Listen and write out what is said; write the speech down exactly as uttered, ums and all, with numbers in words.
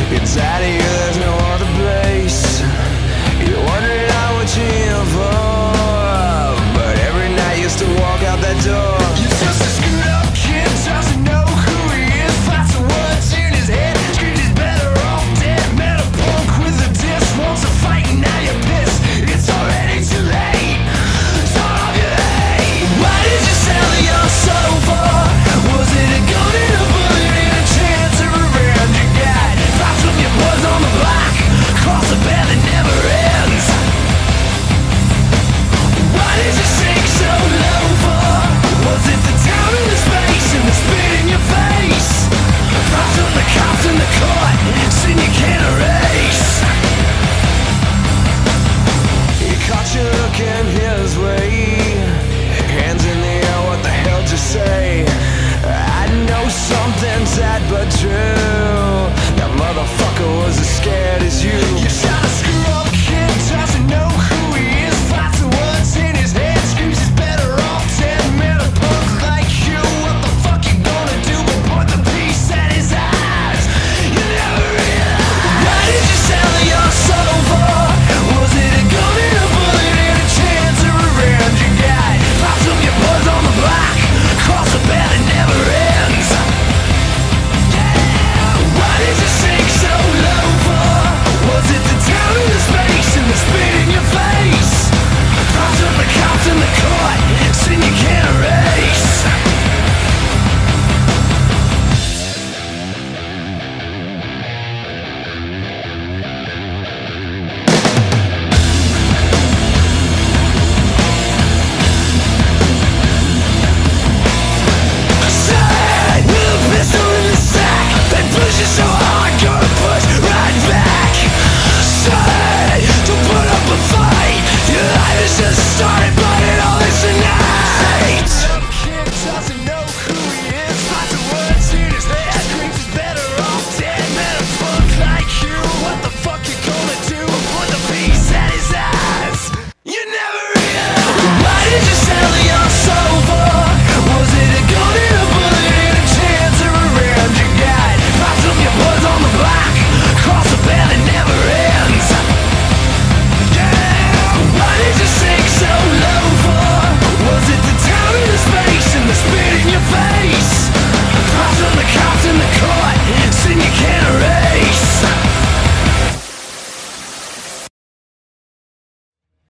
It's out of here, there's no other place. You're wondering out what you're in for, but every night you still walk out that door. You're just a screwed up kid, doesn't know who he is. Fights the words in his head, screams he's better off dead. Met a punk with a disc, wants to fight and now you're pissed. It's already too late, start off your hate. Why did you sell your soul for? Was it a gun and a bullet and a chance of revenge you got? Fights from your boys on the block, cross a bed that never ends. Why did you sink so low for? Was it the time and the space and the spit in your face? Fights from the cops in the court, sin you can't erase. He caught you looking his way, hands in the air, what the hell to say? I know something sad but true, that motherfucker